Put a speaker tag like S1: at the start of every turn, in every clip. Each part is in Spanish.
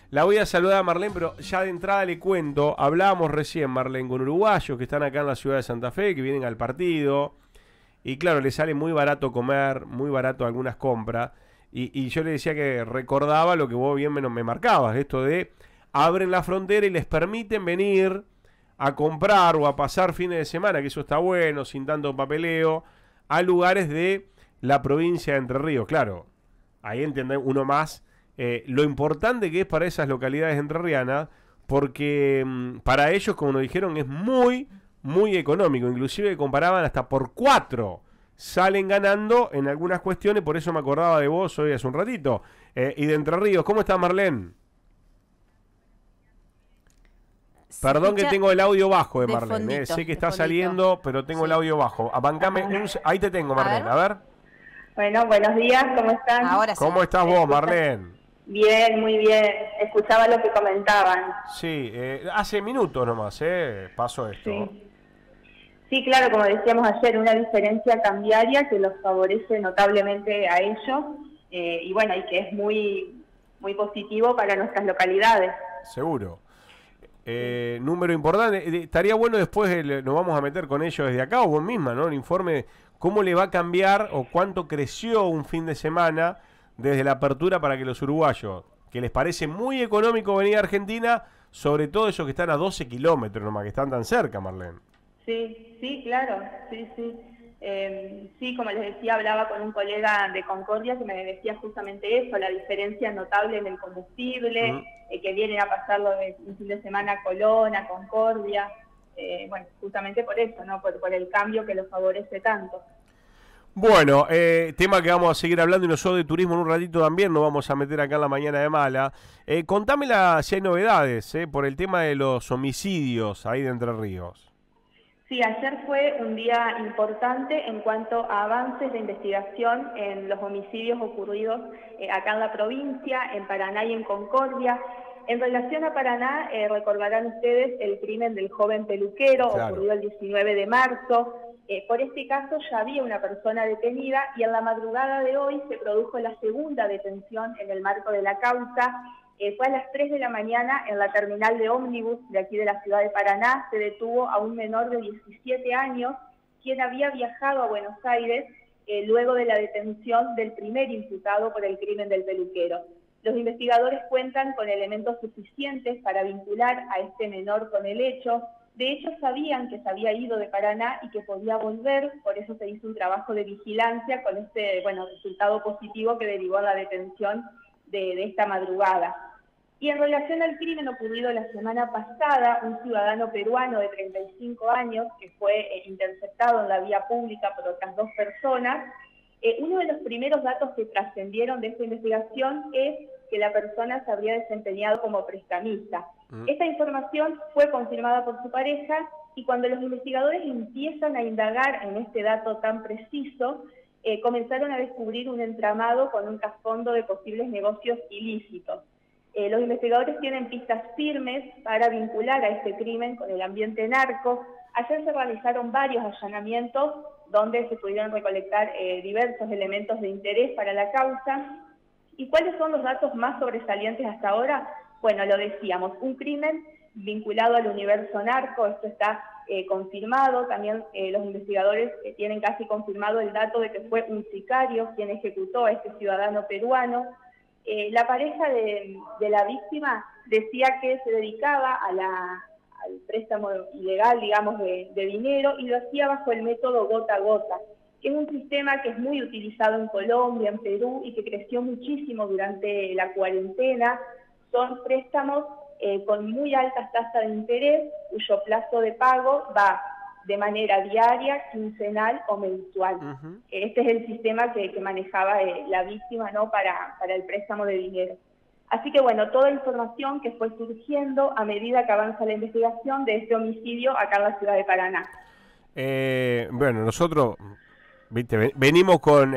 S1: La voy a saludar a Marlene, pero ya de entrada le cuento, hablábamos recién, Marlene, con uruguayos que están acá en la ciudad de Santa Fe, que vienen al partido, y claro, les sale muy barato comer, muy barato algunas compras, y yo le decía que recordaba lo que vos bien me marcabas, esto de abren la frontera y les permiten venir a comprar o a pasar fines de semana, que eso está bueno, sin tanto papeleo, a lugares de la provincia de Entre Ríos. Claro, ahí entiende uno más lo importante que es para esas localidades entrerrianas, porque para ellos, como nos dijeron, es muy, muy económico. Inclusive comparaban hasta por 4 salen ganando en algunas cuestiones, por eso me acordaba de vos hoy hace un ratito. Y de Entre Ríos, ¿cómo está Marlene? Perdón que tengo el audio bajo de Marlene, sé que está saliendo, pero tengo el audio bajo. Bancame ahí te tengo, Marlene, a ver.
S2: Bueno, buenos días, ¿cómo están?
S3: Ahora sí.
S1: ¿Cómo estás vos, Marlene?
S2: Bien, muy bien. Escuchaba lo que comentaban.
S1: Sí, hace minutos nomás, pasó esto.
S2: Sí, claro, como decíamos ayer, una diferencia cambiaria que los favorece notablemente a ellos y bueno, y que es muy, muy positivo para nuestras localidades.
S1: Seguro. Número importante. Estaría bueno después, nos vamos a meter con ellos desde acá, o vos misma, ¿no? El informe, cómo le va a cambiar o cuánto creció un fin de semana desde la apertura para que los uruguayos, que les parece muy económico venir a Argentina, sobre todo esos que están a 12 kilómetros nomás, que están tan cerca, Marlene.
S2: Sí, claro, sí. Sí, como les decía, hablaba con un colega de Concordia que me decía justamente eso, la diferencia notable en el combustible, que vienen a pasarlo de un fin de semana a Colón, a Concordia, bueno, justamente por eso, ¿no? Por el cambio que los favorece tanto.
S1: Bueno, tema que vamos a seguir hablando y nosotros de turismo en un ratito también nos vamos a meter acá en la mañana de Mala. Contámela si hay novedades por el tema de los homicidios ahí de Entre Ríos.
S2: Sí, ayer fue un día importante en cuanto a avances de investigación en los homicidios ocurridos acá en la provincia, en Paraná y en Concordia. En relación a Paraná, recordarán ustedes el crimen del joven peluquero, claro, ocurrido el 19 de marzo. Por este caso ya había una persona detenida y en la madrugada de hoy se produjo la segunda detención en el marco de la causa. Fue a las 3 de la mañana en la terminal de ómnibus de aquí de la ciudad de Paraná. Se detuvo a un menor de 17 años, quien había viajado a Buenos Aires luego de la detención del primer imputado por el crimen del peluquero. Los investigadores cuentan con elementos suficientes para vincular a este menor con el hecho. De hecho, sabían que se había ido de Paraná y que podía volver, por eso se hizo un trabajo de vigilancia con este resultado positivo que derivó en la detención de esta madrugada. Y en relación al crimen ocurrido la semana pasada, un ciudadano peruano de 35 años que fue interceptado en la vía pública por otras 2 personas, uno de los primeros datos que trascendieron de esta investigación es que la persona se habría desempeñado como prestamista. Esta información fue confirmada por su pareja y cuando los investigadores empiezan a indagar en este dato tan preciso, comenzaron a descubrir un entramado con un trasfondo de posibles negocios ilícitos. Los investigadores tienen pistas firmes para vincular a este crimen con el ambiente narco. Ayer se realizaron varios allanamientos donde se pudieron recolectar diversos elementos de interés para la causa. ¿Y cuáles son los datos más sobresalientes hasta ahora? Bueno, lo decíamos, un crimen vinculado al universo narco, esto está confirmado. También los investigadores tienen casi confirmado el dato de que fue un sicario quien ejecutó a este ciudadano peruano. La pareja de la víctima decía que se dedicaba al préstamo ilegal, digamos, de dinero, y lo hacía bajo el método gota a gota, que es un sistema que es muy utilizado en Colombia, en Perú, y que creció muchísimo durante la cuarentena. Son préstamos con muy altas tasas de interés, cuyo plazo de pago va de manera diaria, quincenal o mensual. Este es el sistema que manejaba la víctima, ¿no?, para el préstamo de dinero. Así que bueno, toda información que fue surgiendo a medida que avanza la investigación de este homicidio acá en la ciudad de Paraná.
S1: Bueno, nosotros venimos con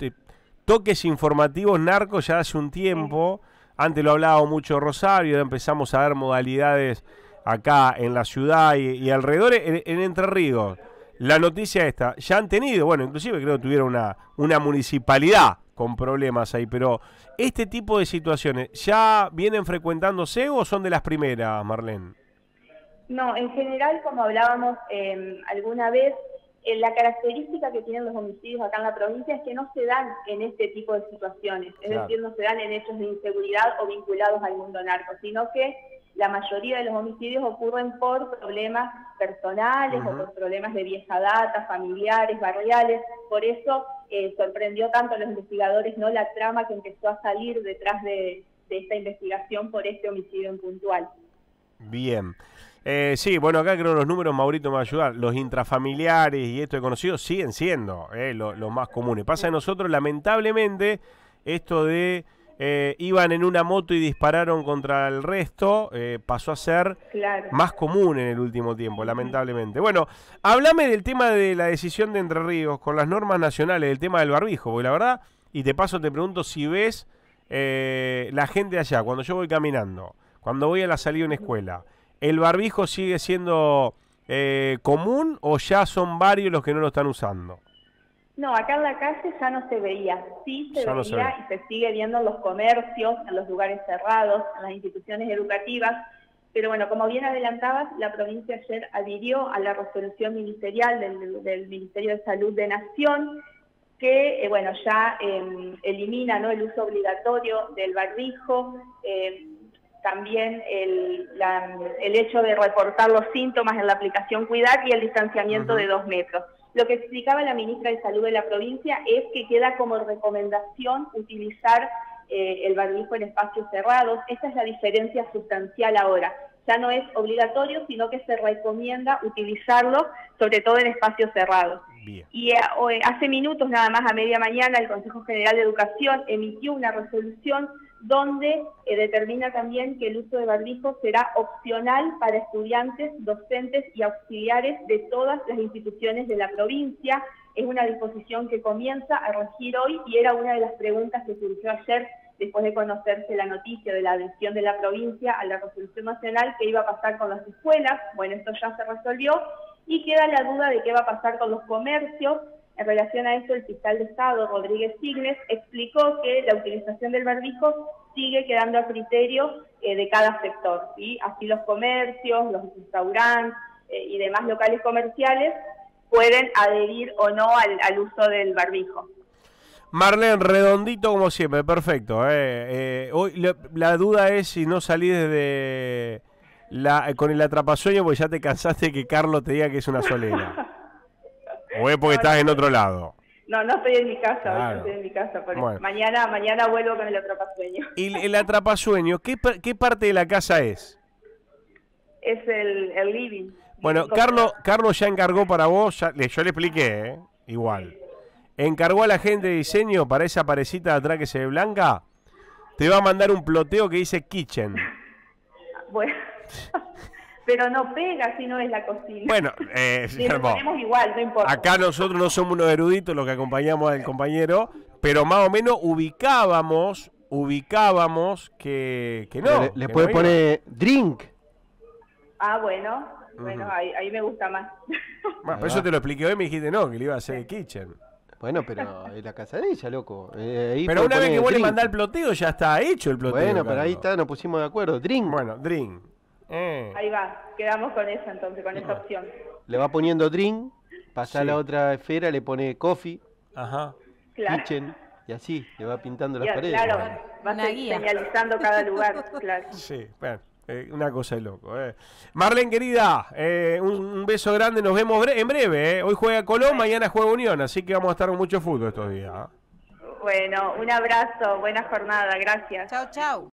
S1: toques informativos narcos ya hace un tiempo. Antes lo hablaba mucho Rosario, ahora empezamos a ver modalidades acá en la ciudad y alrededor en Entre Ríos. La noticia esta, ya han tenido, bueno, inclusive creo que tuvieron una municipalidad con problemas ahí, pero este tipo de situaciones, ¿ya vienen frecuentándose o son de las primeras, Marlene?
S2: No, en general, como hablábamos alguna vez, la característica que tienen los homicidios acá en la provincia es que no se dan en este tipo de situaciones, es decir, no se dan en hechos de inseguridad o vinculados al mundo narco, sino que la mayoría de los homicidios ocurren por problemas personales o por problemas de vieja data, familiares, barriales. Por eso sorprendió tanto a los investigadores, ¿no?, la trama que empezó a salir detrás de esta investigación por este homicidio en puntual.
S1: Bien. Sí, bueno, acá creo que los números, Maurito me va a ayudar. Los intrafamiliares y esto de conocidos siguen siendo los más comunes. Pasa a nosotros, lamentablemente, esto de iban en una moto y dispararon contra el resto, pasó a ser más común en el último tiempo, lamentablemente. Bueno, háblame del tema de la decisión de Entre Ríos con las normas nacionales, del tema del barbijo, porque la verdad, y te paso te pregunto si ves la gente allá, cuando yo voy caminando, cuando voy a la salida de una escuela, ¿el barbijo sigue siendo común o ya son varios los que no lo están usando?
S2: No, acá en la calle ya no se veía, sí se veía y se sigue viendo en los comercios, en los lugares cerrados, en las instituciones educativas, pero bueno, como bien adelantabas, la provincia ayer adhirió a la resolución ministerial del Ministerio de Salud de Nación, que bueno, ya elimina, ¿no?, el uso obligatorio del barbijo, también el hecho de reportar los síntomas en la aplicación Cuidar y el distanciamiento de 2 metros. Lo que explicaba la ministra de Salud de la provincia es que queda como recomendación utilizar el barbijo en espacios cerrados. Esta es la diferencia sustancial ahora. Ya no es obligatorio, sino que se recomienda utilizarlo, sobre todo en espacios cerrados. Bien. Y hace minutos, nada más a media mañana, el Consejo General de Educación emitió una resolución donde determina también que el uso de barbijo será opcional para estudiantes, docentes y auxiliares de todas las instituciones de la provincia. Es una disposición que comienza a regir hoy y era una de las preguntas que surgió ayer después de conocerse la noticia de la adhesión de la provincia a la resolución nacional, que iba a pasar con las escuelas. Bueno, esto ya se resolvió y queda la duda de qué va a pasar con los comercios. En relación a esto, el fiscal de Estado, Rodríguez Signes, explicó que la utilización del barbijo sigue quedando a criterio de cada sector, ¿sí? Así los comercios, los restaurantes y demás locales comerciales pueden adherir o no al uso del barbijo.
S1: Marlene, redondito como siempre, perfecto. Hoy la duda es si no salís desde con el atrapasueño porque ya te cansaste que Carlos te diga que es una solera. ¿O es porque estás en otro lado?
S2: No, no estoy en mi casa, claro. Hoy no estoy en mi casa, pero bueno, mañana vuelvo con el atrapasueño.
S1: ¿Y el atrapasueño, qué parte de la casa es?
S2: Es el living.
S1: Bueno, Carlos ya encargó para vos, yo le expliqué, igual. Encargó a la gente de diseño para esa parecita de atrás que se ve blanca, te va a mandar un ploteo que dice kitchen.
S2: Bueno, pero no pega si no es la cocina.
S1: Bueno,
S2: lo ponemos igual, no importa.
S1: Acá nosotros no somos unos eruditos los que acompañamos al compañero, pero más o menos ubicábamos que no.
S3: Le puede poner drink.
S2: Ah, bueno, ahí me gusta más.
S1: Bueno, por eso te lo expliqué hoy y me dijiste no, que le iba a hacer el kitchen.
S3: Bueno, pero es la casa de ella, loco.
S1: Pero una vez que vos le mandás el ploteo, ya está hecho el ploteo.
S3: Bueno, pero ahí está, nos pusimos de acuerdo. Drink.
S1: Bueno, drink.
S2: Ahí va, quedamos con esa entonces, con esa opción.
S3: Le va poniendo drink, pasa a la otra esfera, le pone coffee, kitchen, y así, le va pintando las paredes.
S2: Claro, va señalizando cada lugar, claro.
S1: Sí, bueno. Una cosa de loco. Marlene, querida, un beso grande, nos vemos en breve. Hoy juega Colón, mañana juega Unión, así que vamos a estar con mucho fútbol estos días.
S2: Bueno, un abrazo, buena jornada, gracias.
S4: Chau, chau.